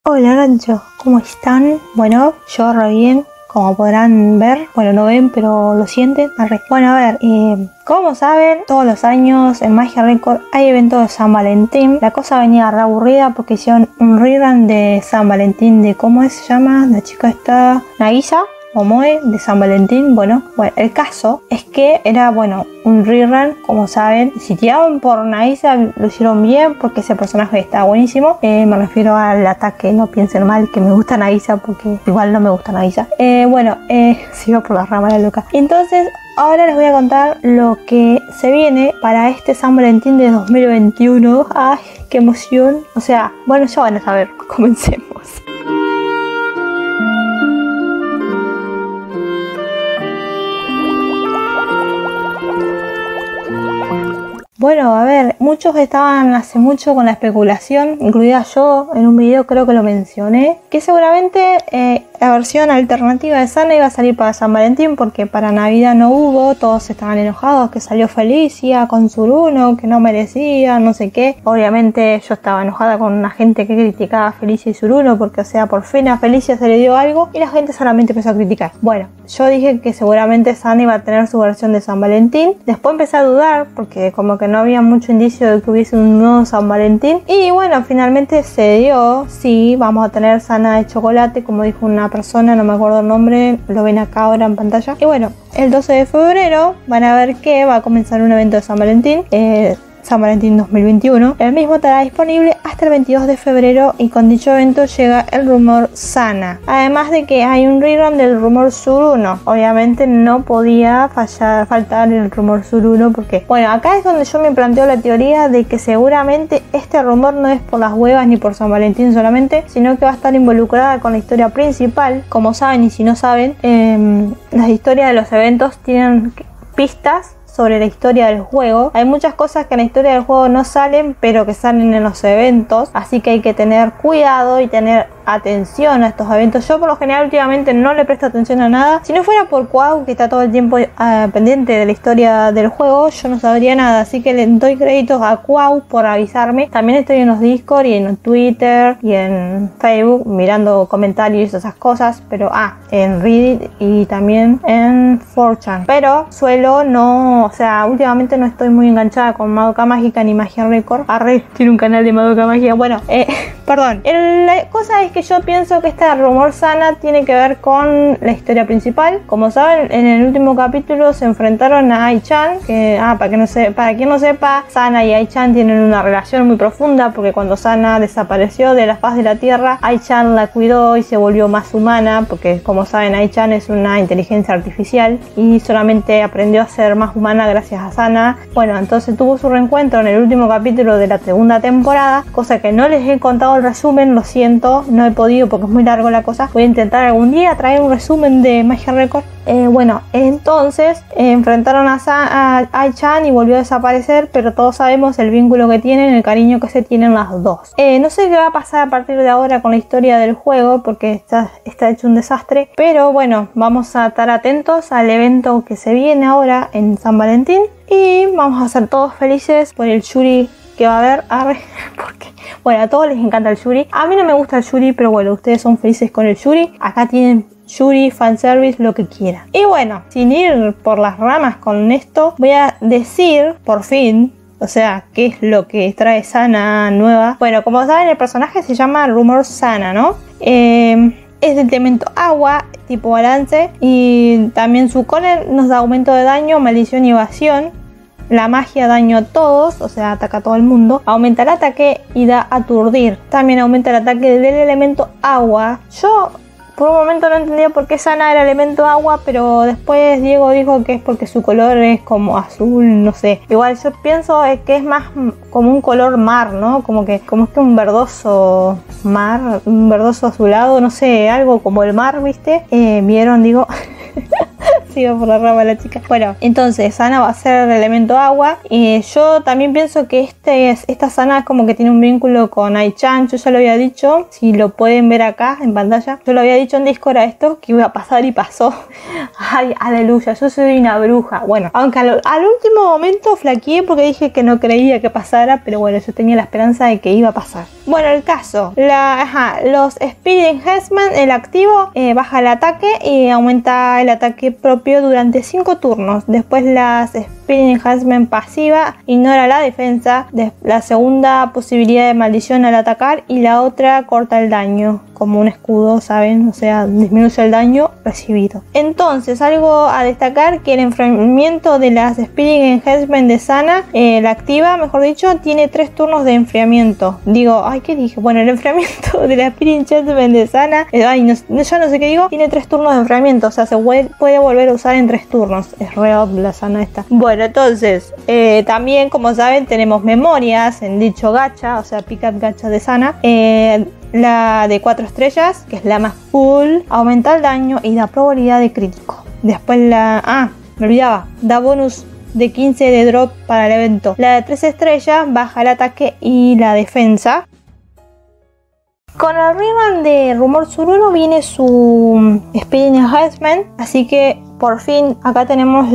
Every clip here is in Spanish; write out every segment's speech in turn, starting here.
Hola Rancho, ¿cómo están? Bueno, yo re bien, como podrán ver, bueno, no ven, pero lo sienten. Bueno, a ver, como saben, todos los años en Magia Record hay eventos de San Valentín. La cosa venía re aburrida porque hicieron un rerun de San Valentín de, ¿cómo se llama? La chica está Nagisa o Moe de San Valentín. Bueno, el caso es que era, un rerun, como saben. Si tiraban por Nagisa lo hicieron bien porque ese personaje está buenísimo. Me refiero al ataque, no piensen mal que me gusta Nagisa porque igual no me gusta Nagisa. Sigo por la rama la loca. Entonces, ahora les voy a contar lo que se viene para este San Valentín de 2021. ¡Ay, qué emoción! O sea, bueno, ya van a saber. Comencemos. Bueno, a ver, muchos estaban hace mucho con la especulación, incluida yo, en un video creo que lo mencioné, que seguramente la versión alternativa de Sana iba a salir para San Valentín porque para Navidad no hubo, todos estaban enojados, que salió Felicia con Tsuruno, que no merecía, no sé qué. Obviamente yo estaba enojada con una gente que criticaba a Felicia y Tsuruno porque, o sea, por fin a Felicia se le dio algo y la gente solamente empezó a criticar. Bueno, yo dije que seguramente Sana iba a tener su versión de San Valentín, después empecé a dudar porque como que no había mucho indicio de que hubiese un nuevo San Valentín y bueno, finalmente se dio. Sí, vamos a tener Sana de chocolate, como dijo una persona, no me acuerdo el nombre, lo ven acá ahora en pantalla. Y bueno, el 12 de febrero van a ver que va a comenzar un evento de San Valentín, San Valentín 2021. El mismo estará disponible hasta el 22 de febrero y con dicho evento llega el rumor Sana. Además de que hay un rerun del rumor Tsuruno. Obviamente no podía faltar el rumor Tsuruno porque, bueno, acá es donde yo me planteo la teoría de que seguramente este rumor no es por las huevas ni por San Valentín solamente, sino que va a estar involucrada con la historia principal. Como saben, y si no saben, las historias de los eventos tienen pistas sobre la historia del juego. Hay muchas cosas que en la historia del juego no salen, pero que salen en los eventos, así que hay que tener cuidado y tener atención a estos eventos. Yo por lo general últimamente no le presto atención a nada. Si no fuera por Quau, que está todo el tiempo pendiente de la historia del juego, yo no sabría nada, así que le doy créditos a Quau por avisarme. También estoy en los Discord y en Twitter y en Facebook mirando comentarios y esas cosas, pero en Reddit y también en 4chan, pero suelo no, o sea, últimamente no estoy muy enganchada con Madoka Mágica ni Magia Record. Tiene un canal de Madoka Mágica. Bueno, perdón. La cosa es que yo pienso que este rumor Sana tiene que ver con la historia principal. Como saben, en el último capítulo se enfrentaron a Ai-chan, que, para quien no sepa, Sana y Ai-chan tienen una relación muy profunda, porque cuando Sana desapareció de la faz de la tierra, Ai-chan la cuidó y se volvió más humana, porque como saben, Ai-chan es una inteligencia artificial y solamente aprendió a ser más humana gracias a Sana. Bueno, entonces tuvo su reencuentro en el último capítulo de la segunda temporada, cosa que no les he contado el resumen, lo siento, no he podido porque es muy largo la cosa. Voy a intentar algún día traer un resumen de Magia Record. Entonces enfrentaron a Ai-chan y volvió a desaparecer, pero todos sabemos el vínculo que tienen, el cariño que se tienen las dos. No sé qué va a pasar a partir de ahora con la historia del juego porque está hecho un desastre, pero bueno, vamos a estar atentos al evento que se viene ahora en San Valentín y vamos a ser todos felices por el Yuri que va a haber, porque bueno, a todos les encanta el Yuri. A mí no me gusta el Yuri, pero bueno, ustedes son felices con el Yuri. Acá tienen Yuri, fanservice, lo que quieran. Y bueno, sin ir por las ramas con esto, voy a decir, por fin, o sea, qué es lo que trae Sana nueva. Bueno, como saben, el personaje se llama Rumor Sana, ¿no? Es del elemento agua, tipo balance, y también su coner nos da aumento de daño, maldición y evasión. La magia daño a todos, o sea, ataca a todo el mundo. Aumenta el ataque y da aturdir. También aumenta el ataque del elemento agua. Yo por un momento no entendía por qué Sana era elemento agua, pero después Diego dijo que es porque su color es como azul, no sé. Igual yo pienso que es más como un color mar, ¿no? Como es que un verdoso mar, un verdoso azulado, no sé, algo como el mar, ¿viste? ¿Vieron? Digo... se iba por la rama la chica. Bueno, entonces Sana va a ser el elemento agua. Yo también pienso que esta Sana es como que tiene un vínculo con Ai-chan. Yo ya lo había dicho, si lo pueden ver acá en pantalla. Yo lo había dicho en Discord a esto, que iba a pasar y pasó. Ay, aleluya, yo soy una bruja. Bueno, aunque al último momento flaqueé porque dije que no creía que pasara, pero bueno, yo tenía la esperanza de que iba a pasar. Bueno, el caso, los Spirit Enhancement, el activo, baja el ataque y aumenta el ataque propio durante 5 turnos. Después las Spirit Enhancement pasiva ignora la defensa, la segunda posibilidad de maldición al atacar y la otra corta el daño, como un escudo, ¿saben? O sea, disminuye el daño recibido. Entonces, algo a destacar, que el enfriamiento de las Spirit Enhancement de Sana, la activa, mejor dicho, tiene 3 turnos de enfriamiento. Digo, ay, ¿qué dije? Bueno, el enfriamiento de la Spirit Enhancement de Sana, ya no sé qué digo, tiene 3 turnos de enfriamiento, o sea, se puede volver a usar en 3 turnos. Es re obvia la Sana esta. Bueno, entonces, también, como saben, tenemos memorias en dicho gacha, o sea, pick-up gacha de Sana. La de 4 estrellas, que es la más full, aumenta el daño y da probabilidad de crítico. Después me olvidaba, da bonus de 15 de drop para el evento. La de 3 estrellas baja el ataque y la defensa. Con el rerun de Rumor Tsuruno viene su Spirit Enhancement, así que por fin acá tenemos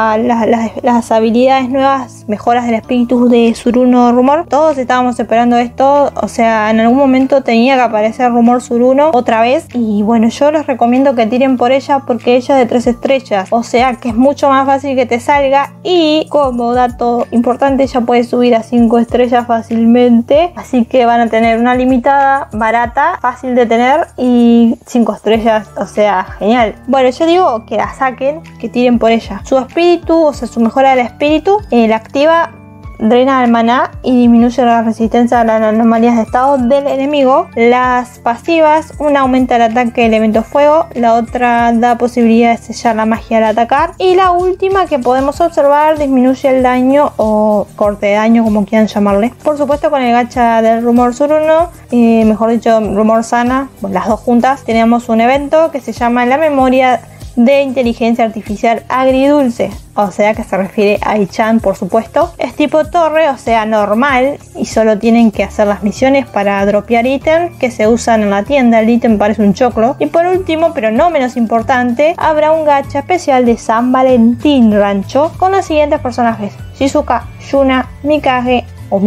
las habilidades nuevas, mejoras del espíritu de Tsuruno Rumor. Todos estábamos esperando esto, o sea, en algún momento tenía que aparecer Rumor Tsuruno otra vez. Y bueno, yo les recomiendo que tiren por ella porque ella es de 3 estrellas, o sea que es mucho más fácil que te salga. Y como dato importante, ella puede subir a 5 estrellas fácilmente, así que van a tener una limitada, barata, fácil de tener y 5 estrellas, o sea, genial. Bueno, yo digo que la saquen, que tiren por ella. Su espíritu, o sea, su mejora del espíritu, la activa, drena el maná y disminuye la resistencia a las anomalías de estado del enemigo. Las pasivas, una aumenta el ataque de elemento fuego, la otra da posibilidad de sellar la magia al atacar, y la última que podemos observar disminuye el daño o corte de daño, como quieran llamarle. Por supuesto, con el gacha del Rumor Tsuruno, mejor dicho Rumor Sana, bueno, las dos juntas, tenemos un evento que se llama la memoria de inteligencia artificial agridulce, o sea que se refiere a Ai-chan, por supuesto. Es tipo torre, o sea normal, y solo tienen que hacer las misiones para dropear ítems que se usan en la tienda. El ítem parece un choclo. Y por último, pero no menos importante, habrá un gacha especial de San Valentín Rancho con los siguientes personajes: Shizuka, Yuna, Mikage,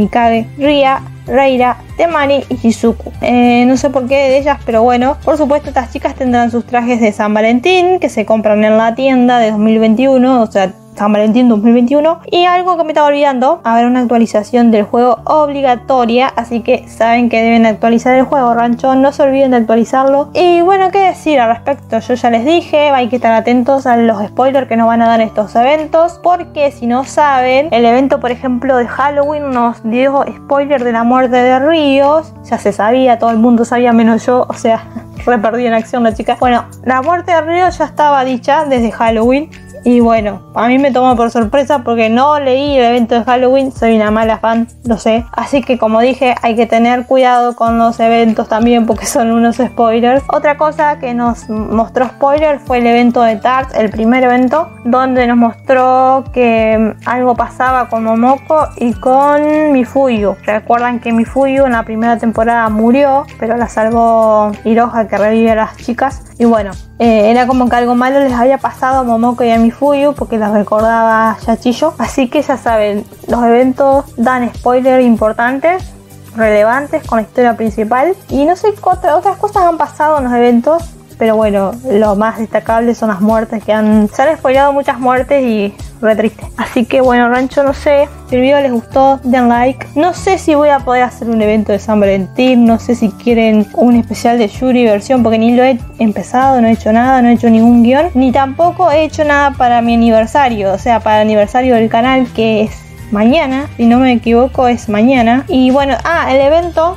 Ria, Reira, Temari y Shizuku. No sé por qué de ellas, pero bueno, por supuesto estas chicas tendrán sus trajes de San Valentín que se compran en la tienda de 2021, o sea, San Valentín 2021. Y algo que me estaba olvidando, habrá una actualización del juego obligatoria, así que saben que deben actualizar el juego, Rancho, no se olviden de actualizarlo. Y bueno, qué decir al respecto, yo ya les dije, hay que estar atentos a los spoilers que nos van a dar estos eventos, porque si no saben, el evento por ejemplo de Halloween nos dio spoiler de la muerte de Ríos, ya se sabía, todo el mundo sabía menos yo, o sea, re perdí en acción la chica. Bueno, la muerte de Ríos ya estaba dicha desde Halloween. Y bueno, a mí me tomó por sorpresa porque no leí el evento de Halloween, soy una mala fan, lo sé. Así que como dije, hay que tener cuidado con los eventos también porque son unos spoilers. Otra cosa que nos mostró spoiler fue el evento de Tarts, el primer evento, donde nos mostró que algo pasaba con Momoko y con Mifuyu. Recuerdan que Mifuyu en la primera temporada murió, pero la salvó Hiroha, que revive a las chicas. Y bueno, era como que algo malo les había pasado a Momoko y a Mifuyu porque las recordaba Yachiyo. Así que ya saben, los eventos dan spoilers importantes, relevantes con la historia principal. Y no sé qué otras cosas han pasado en los eventos, pero bueno, lo más destacable son las muertes, se han spoilado muchas muertes y re triste. Así que bueno, Rancho, no sé, si el video les gustó, den like. No sé si voy a poder hacer un evento de San Valentín, no sé si quieren un especial de Yuri versión, porque ni lo he empezado, no he hecho nada, no he hecho ningún guión, ni tampoco he hecho nada para mi aniversario, o sea, para el aniversario del canal, que es mañana, si no me equivoco es mañana. Y bueno, el evento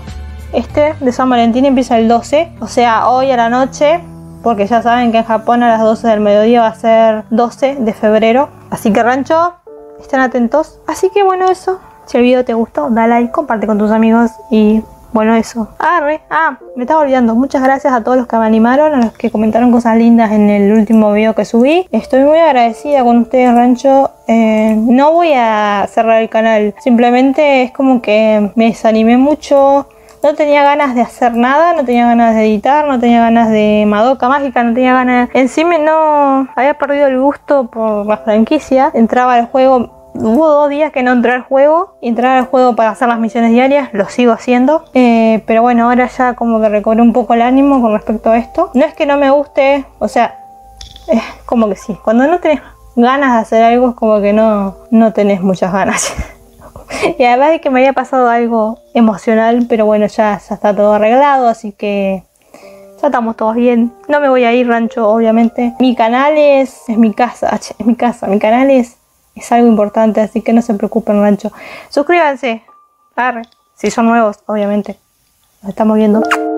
de San Valentín empieza el 12, o sea, hoy a la noche, porque ya saben que en Japón a las 12 del mediodía va a ser 12 de febrero. Así que Rancho, estén atentos. Así que bueno, eso. Si el video te gustó, da like, comparte con tus amigos y Bueno, eso. Me estaba olvidando. Muchas gracias a todos los que me animaron, a los que comentaron cosas lindas en el último video que subí. Estoy muy agradecida con ustedes, Rancho. No voy a cerrar el canal. Simplemente es como que me desanimé mucho. No tenía ganas de hacer nada, no tenía ganas de editar, no tenía ganas de Madoka Mágica, no tenía ganas... Encima no... Había perdido el gusto por la franquicia. Entraba al juego... Hubo 2 días que no entré al juego. Entrar al juego para hacer las misiones diarias, lo sigo haciendo. Pero bueno, ahora ya como que recobré un poco el ánimo con respecto a esto. No es que no me guste, o sea, es como que sí. Cuando no tenés ganas de hacer algo es como que no tenés muchas ganas. Y además de que me había pasado algo emocional, pero bueno, ya está todo arreglado, así que ya estamos todos bien. No me voy a ir, Rancho, obviamente. Mi canal es mi casa, es mi casa. Mi canal es algo importante, así que no se preocupen, Rancho. Suscríbanse, si son nuevos, obviamente. Nos estamos viendo.